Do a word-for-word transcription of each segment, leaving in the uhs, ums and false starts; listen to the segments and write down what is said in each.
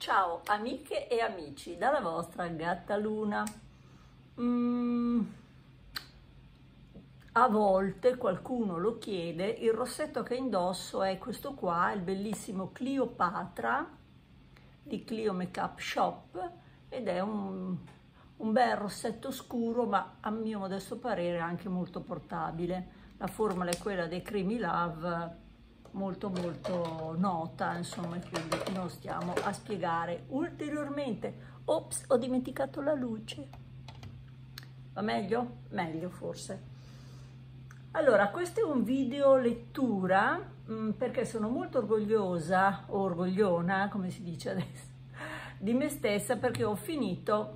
Ciao amiche e amici, dalla vostra Gatta Luna. Mm, a volte qualcuno lo chiede, il rossetto che indosso è questo qua, il bellissimo Cleopatra di Clio Makeup Shop, ed è un, un bel rossetto scuro, ma a mio modesto parere anche molto portabile. La formula è quella dei Creamy Love, molto molto nota, insomma, quindi non stiamo a spiegare ulteriormente. Ops, ho dimenticato la luce. Va meglio? Meglio forse. Allora, questo è un video lettura mh, perché sono molto orgogliosa, o orgogliona, come si dice adesso, di me stessa, perché ho finito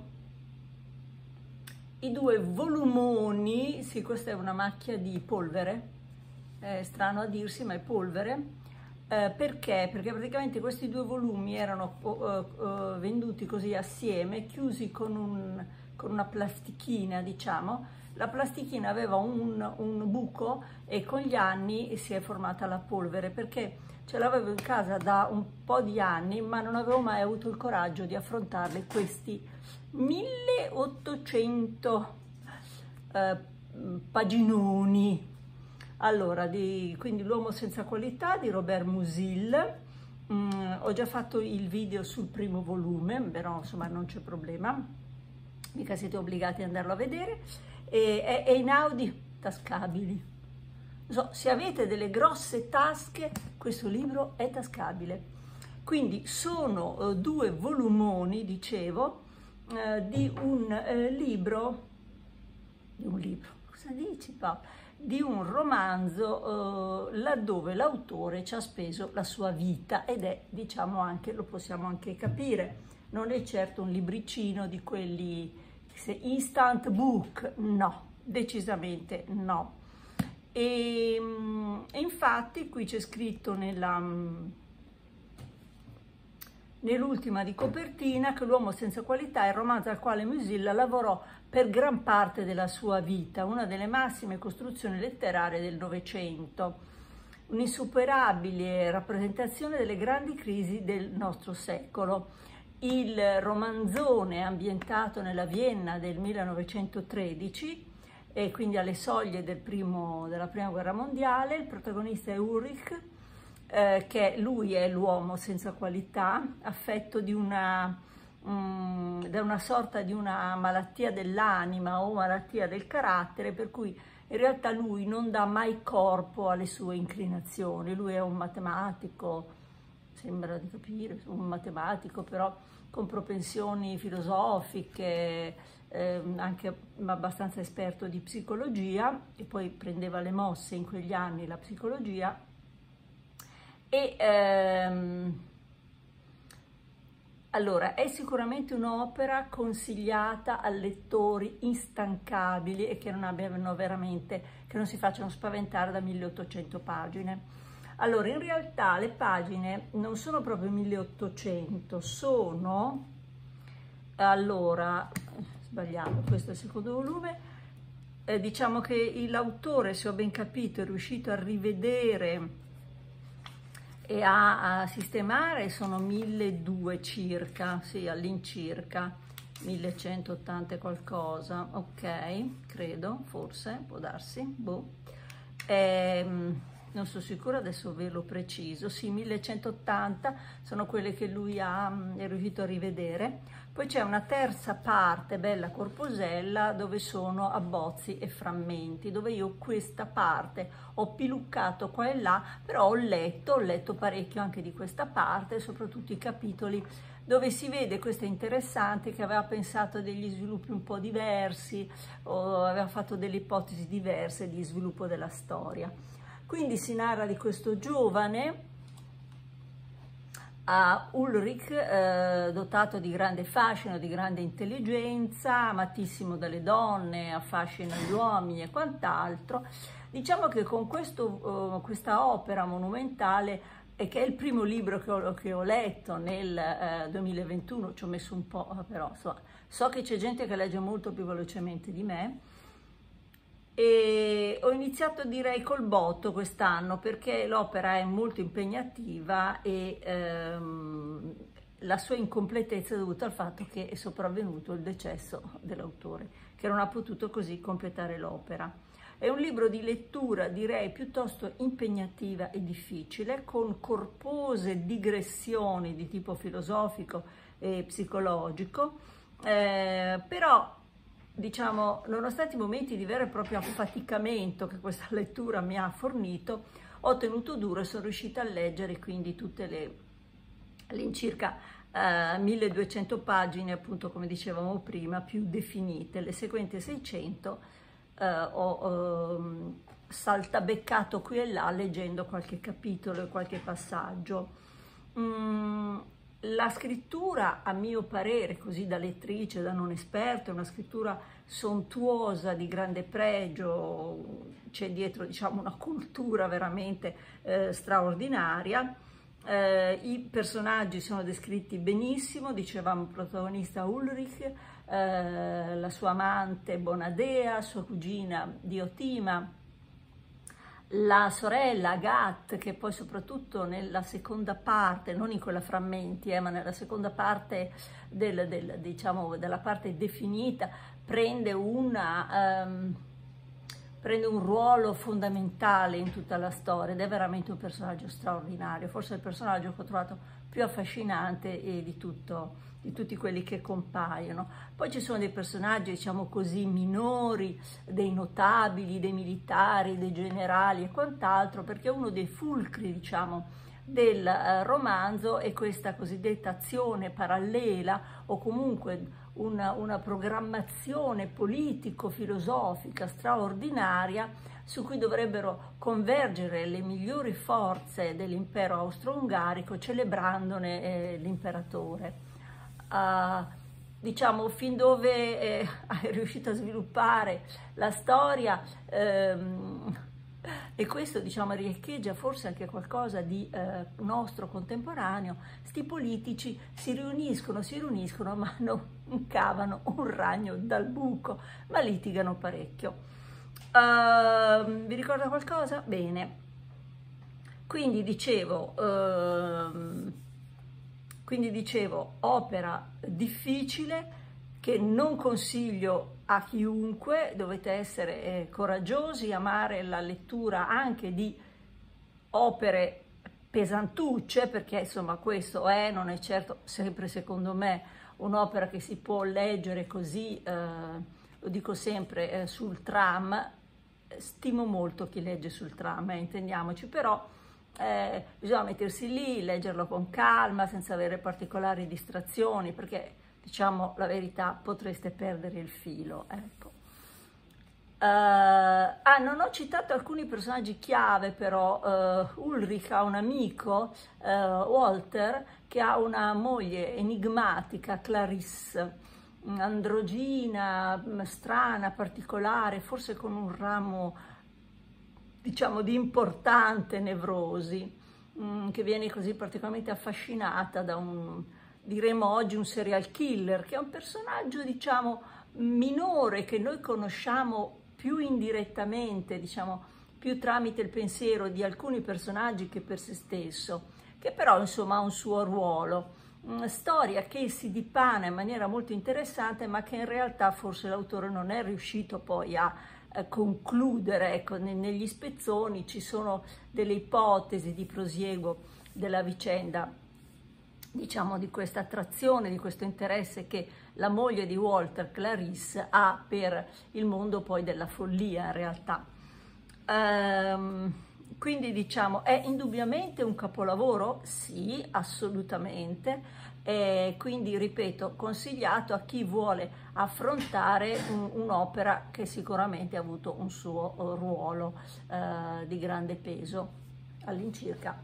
i due volumoni. Sì, questa è una macchia di polvere, è strano a dirsi, ma è polvere. Eh, perché? Perché praticamente questi due volumi erano uh, uh, venduti così assieme, chiusi con, un, con una plastichina, diciamo. La plastichina aveva un, un buco e con gli anni si è formata la polvere, perché ce l'avevo in casa da un po' di anni, ma non avevo mai avuto il coraggio di affrontarli, questi milleottocento eh, paginoni. Allora, di, quindi L'uomo senza qualità di Robert Musil. Mm, ho già fatto il video sul primo volume, però insomma non c'è problema, mica siete obbligati ad andarlo a vedere. E, è, è in Audi tascabili. So, se avete delle grosse tasche, questo libro è tascabile. Quindi sono uh, due volumoni, dicevo, uh, di un uh, libro, di un libro, cosa dici Paolo? Di un romanzo eh, laddove l'autore ci ha speso la sua vita, ed è, diciamo, anche, lo possiamo anche capire, non è certo un libricino di quelli instant book, no, decisamente no. E, e infatti qui c'è scritto nella nell'ultima di copertina che L'uomo senza qualità è il romanzo al quale Musil lavorò per gran parte della sua vita, una delle massime costruzioni letterarie del Novecento, un'insuperabile rappresentazione delle grandi crisi del nostro secolo. Il romanzone è ambientato nella Vienna del millenovecentotredici, e quindi alle soglie del primo, della prima guerra mondiale. Il protagonista è Ulrich, eh, che lui è l'uomo senza qualità, affetto di una, um, da una sorta di una malattia dell'anima o malattia del carattere, per cui in realtà lui non dà mai corpo alle sue inclinazioni. Lui è un matematico, sembra di capire, un matematico però con propensioni filosofiche, eh, anche abbastanza esperto di psicologia, e poi prendeva le mosse in quegli anni la psicologia. E ehm, allora è sicuramente un'opera consigliata a lettori instancabili e che non abbiano veramente, che non si facciano spaventare da milleottocento pagine. Allora, in realtà le pagine non sono proprio milleottocento, sono, allora, sbagliamo, questo è il secondo volume, eh, diciamo che l'autore, se ho ben capito, è riuscito a rivedere e a, a sistemare, sono milleduecento circa, sì, all'incirca, millecentottanta e qualcosa, ok, credo, forse, può darsi, boh. Ehm, non sono sicura, adesso ve lo preciso, sì, millecentottanta sono quelle che lui ha, è riuscito a rivedere. Poi c'è una terza parte, bella corposella, dove sono abbozzi e frammenti, dove io questa parte ho piluccato qua e là, però ho letto, ho letto parecchio anche di questa parte, soprattutto i capitoli dove si vede, questo è interessante, che aveva pensato a degli sviluppi un po' diversi, o aveva fatto delle ipotesi diverse di sviluppo della storia. Quindi si narra di questo giovane, a Ulrich, eh, dotato di grande fascino, di grande intelligenza, amatissimo dalle donne, affascina gli uomini e quant'altro. Diciamo che con questo, uh, questa opera monumentale, e che è il primo libro che ho, che ho letto nel eh, duemilaventuno, ci ho messo un po', però so, so che c'è gente che legge molto più velocemente di me, e ho iniziato, direi, col botto quest'anno, perché l'opera è molto impegnativa e ehm, la sua incompletezza è dovuta al fatto che è sopravvenuto il decesso dell'autore, che non ha potuto così completare l'opera. È un libro di lettura, direi, piuttosto impegnativa e difficile, con corpose digressioni di tipo filosofico e psicologico, eh, però, diciamo, nonostante i momenti di vero e proprio affaticamento che questa lettura mi ha fornito, ho tenuto duro e sono riuscita a leggere quindi tutte le all'incirca eh, milleduecento pagine, appunto come dicevamo prima, più definite. Le seguenti seicento eh, ho eh, saltabeccato qui e là leggendo qualche capitolo e qualche passaggio. Mm, la scrittura, a mio parere, così da lettrice, da non esperta, è una scrittura sontuosa, di grande pregio, c'è dietro, diciamo, una cultura veramente eh, straordinaria. Eh, I personaggi sono descritti benissimo, dicevamo il protagonista Ulrich, eh, la sua amante Bonadea, sua cugina Diotima, la sorella Agathe, che poi soprattutto nella seconda parte, non in quella frammenti, eh, ma nella seconda parte del, del, diciamo, della parte definita, prende una... Um, prende un ruolo fondamentale in tutta la storia ed è veramente un personaggio straordinario, forse il personaggio che ho trovato più affascinante e di, tutto, di tutti quelli che compaiono. Poi ci sono dei personaggi, diciamo così, minori, dei notabili, dei militari, dei generali e quant'altro, perché uno dei fulcri, diciamo, del eh, romanzo è questa cosiddetta azione parallela o comunque Una, una programmazione politico-filosofica straordinaria su cui dovrebbero convergere le migliori forze dell'impero austro-ungarico celebrandone eh, l'imperatore. Uh, diciamo, fin dove eh, è riuscito a sviluppare la storia, ehm, e questo, diciamo, riecheggia forse anche qualcosa di eh, nostro contemporaneo. Sti politici si riuniscono, si riuniscono, ma non cavano un ragno dal buco, ma litigano parecchio. Uh, vi ricorda qualcosa? Bene. Quindi dicevo, uh, quindi dicevo, opera difficile che non consiglio a chiunque, dovete essere eh, coraggiosi, amare la lettura anche di opere pesantucce, perché insomma questo è, non è certo sempre secondo me un'opera che si può leggere così, eh, lo dico sempre, eh, sul tram. Stimo molto chi legge sul tram, eh, intendiamoci, però eh, bisogna mettersi lì, leggerlo con calma, senza avere particolari distrazioni, perché diciamo la verità, potreste perdere il filo, ecco. Uh, ah, non ho citato alcuni personaggi chiave, però uh, Ulrich ha un amico, uh, Walter, che ha una moglie enigmatica, Clarisse, androgina, strana, particolare, forse con un ramo, diciamo, di importante nevrosi, um, che viene così particolarmente affascinata da un, diremo oggi, un serial killer, che è un personaggio, diciamo, minore, che noi conosciamo più indirettamente, diciamo, più tramite il pensiero di alcuni personaggi che per se stesso, che però, insomma, ha un suo ruolo. Una storia che si dipana in maniera molto interessante, ma che in realtà forse l'autore non è riuscito poi a eh, concludere. Ecco, ne, negli spezzoni ci sono delle ipotesi di prosieguo della vicenda, diciamo, di questa attrazione, di questo interesse che la moglie di Walter, Clarisse, ha per il mondo poi della follia in realtà. Ehm, quindi diciamo, è indubbiamente un capolavoro? Sì, assolutamente, e quindi ripeto, consigliato a chi vuole affrontare un, un'opera che sicuramente ha avuto un suo ruolo eh, di grande peso, all'incirca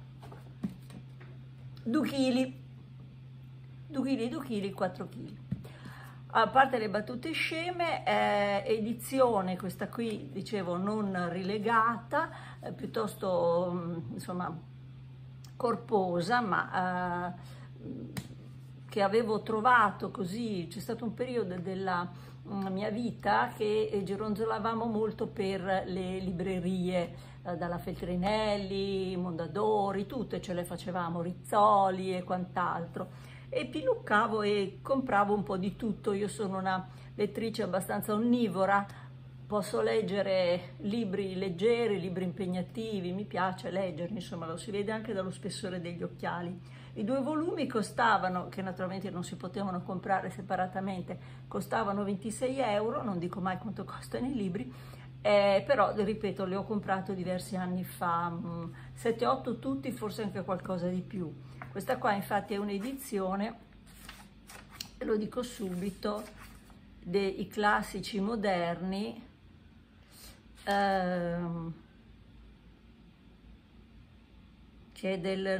due chili. due chili, due chili, quattro chili. A parte le battute sceme, eh, edizione, questa qui, dicevo, non rilegata, eh, piuttosto, insomma, corposa, ma eh, che avevo trovato così, c'è stato un periodo della mh, mia vita che gironzolavamo molto per le librerie, eh, dalla Feltrinelli, Mondadori, tutte ce le facevamo, Rizzoli e quant'altro, e piluccavo e compravo un po' di tutto. Io sono una lettrice abbastanza onnivora, posso leggere libri leggeri, libri impegnativi, mi piace leggerli, insomma lo si vede anche dallo spessore degli occhiali. I due volumi costavano, che naturalmente non si potevano comprare separatamente, costavano ventisei euro, non dico mai quanto costano i libri, eh, però ripeto, li ho comprati diversi anni fa, sette otto tutti, forse anche qualcosa di più. Questa qua infatti è un'edizione, lo dico subito, dei classici moderni, ehm, che è del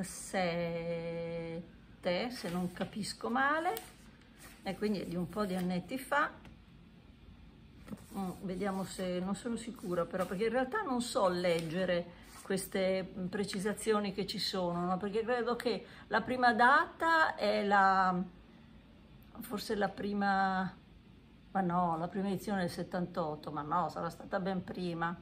novantasette, se non capisco male, e quindi è di un po' di annetti fa. Mm, vediamo se, non sono sicura però, perché in realtà non so leggere queste precisazioni che ci sono, no? Perché credo che la prima data è la, forse la prima, ma no, la prima edizione del settantotto, ma no, sarà stata ben prima.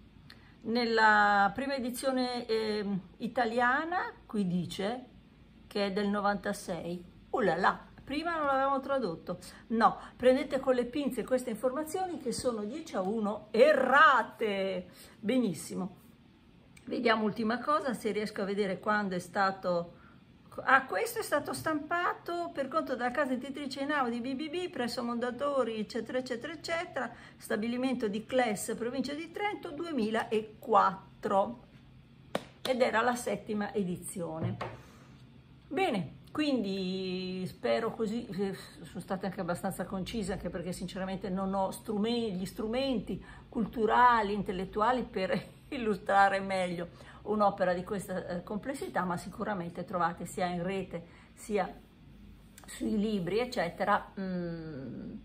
Nella prima edizione eh, italiana, qui dice che è del novantasei. Uh là là, prima non l'avevamo tradotto. No, prendete con le pinze queste informazioni che sono dieci a uno errate. Benissimo. Vediamo ultima cosa, se riesco a vedere quando è stato... Ah, questo è stato stampato per conto della casa editrice Einaudi B B B presso Mondadori, eccetera, eccetera, eccetera, stabilimento di Cles, provincia di Trento, duemilaquattro, ed era la settima edizione. Bene, quindi spero così, sono stata anche abbastanza concisa, anche perché sinceramente non ho strumenti, gli strumenti culturali, intellettuali per illustrare meglio un'opera di questa eh, complessità, ma sicuramente trovate sia in rete sia sui libri eccetera mh,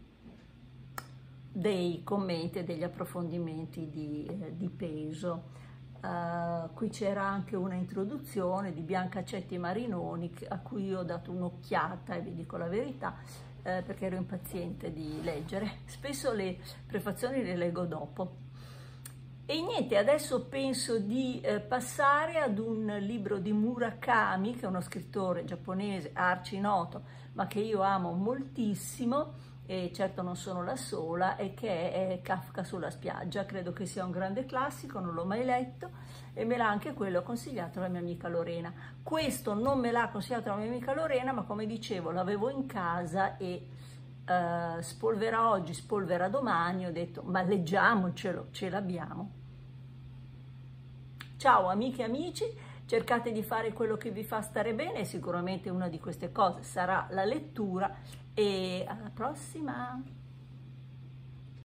dei commenti e degli approfondimenti di, eh, di peso. Uh, qui c'era anche una introduzione di Bianca Cetti Marinoni a cui ho dato un'occhiata, e vi dico la verità, eh, perché ero impaziente di leggere. Spesso le prefazioni le leggo dopo. E niente, adesso penso di eh, passare ad un libro di Murakami, che è uno scrittore giapponese arci noto, ma che io amo moltissimo, e certo non sono la sola, e che è Kafka sulla spiaggia. Credo che sia un grande classico, non l'ho mai letto, e me l'ha anche quello consigliato la mia amica Lorena. Questo non me l'ha consigliato la mia amica Lorena, ma come dicevo l'avevo in casa e Uh, spolvera oggi, spolvera domani, ho detto ma leggiamocelo, ce l'abbiamo. Ciao amiche e amici, cercate di fare quello che vi fa stare bene, e sicuramente una di queste cose sarà la lettura, e alla prossima!